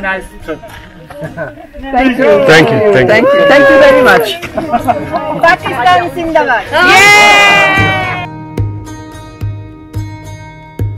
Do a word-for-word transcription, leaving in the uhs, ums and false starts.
nice trip. Thank you. Thank you. Thank you. Thank you. Thank you very much. Pakistan Zindabad. Yeah!